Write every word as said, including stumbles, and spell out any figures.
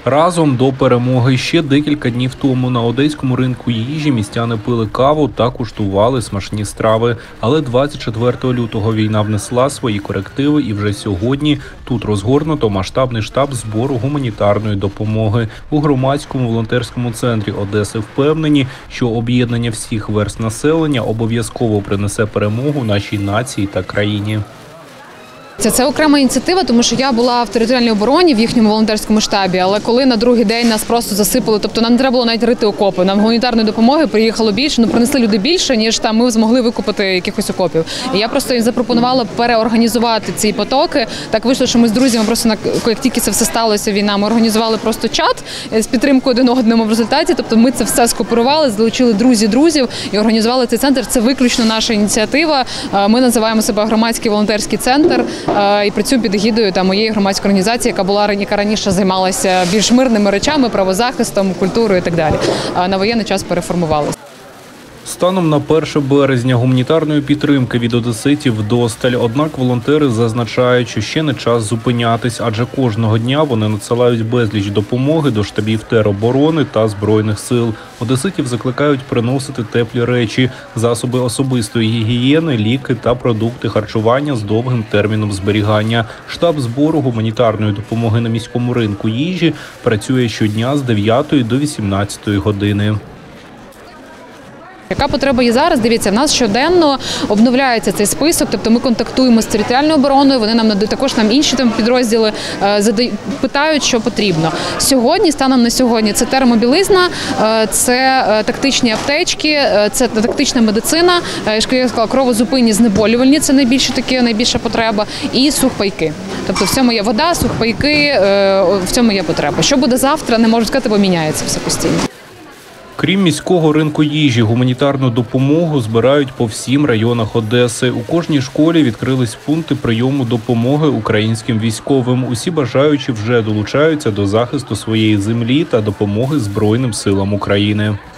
Разом до перемоги. Ще декілька днів тому на одеському ринку їжі містяни пили каву та куштували смачні страви. Але двадцять четвертого лютого війна внесла свої корективи, і вже сьогодні тут розгорнуто масштабний штаб збору гуманітарної допомоги. У громадському волонтерському центрі Одеси впевнені, що об'єднання всіх верств населення обов'язково принесе перемогу нашій нації та країні. Це, це окрема ініціатива, тому що я була в територіальній обороні в їхньому волонтерському штабі, але коли на другий день нас просто засипали, тобто нам не треба було навіть рити окопи, нам гуманітарної допомоги приїхало більше, ну принесли люди більше, ніж там ми змогли викупити якихось окопів. І я просто їм запропонувала переорганізувати ці потоки. Так вийшло, що ми з друзями просто, як тільки це все сталося, війна, ми організували просто чат з підтримкою один одному в результаті, тобто ми це все скооперували, залучили друзі-друзів і організували цей центр. Це виключно наша ініціатива. Ми називаємо себе громадський волонтерський центр. І працюю під егідою та моєї громадської організації, яка була яка раніше займалася більш мирними речами, правозахистом, культурою і так далі. А на воєнний час переформувалася. Станом на перше березня гуманітарної підтримки від одеситів вдосталь. Однак волонтери зазначають, що ще не час зупинятись, адже кожного дня вони надсилають безліч допомоги до штабів тероборони та Збройних сил. Одеситів закликають приносити теплі речі, засоби особистої гігієни, ліки та продукти харчування з довгим терміном зберігання. Штаб збору гуманітарної допомоги на міському ринку їжі працює щодня з дев'ятої до вісімнадцятої години. Яка потреба є зараз? Дивіться, в нас щоденно обновляється цей список, тобто ми контактуємо з територіальною обороною, вони нам надають, також нам інші там підрозділи задають, питають, що потрібно. Сьогодні, станом на сьогодні, це термобілизна, це тактичні аптечки, це тактична медицина, я сказала, кровозупинні, знеболювальні, це найбільше такі, найбільша потреба, і сухпайки. Тобто в цьому є вода, сухпайки, в цьому є потреба. Що буде завтра, не можу сказати, бо міняється все постійно. Крім міського ринку їжі, гуманітарну допомогу збирають по всім районах Одеси. У кожній школі відкрились пункти прийому допомоги українським військовим. Усі бажаючі вже долучаються до захисту своєї землі та допомоги Збройним силам України.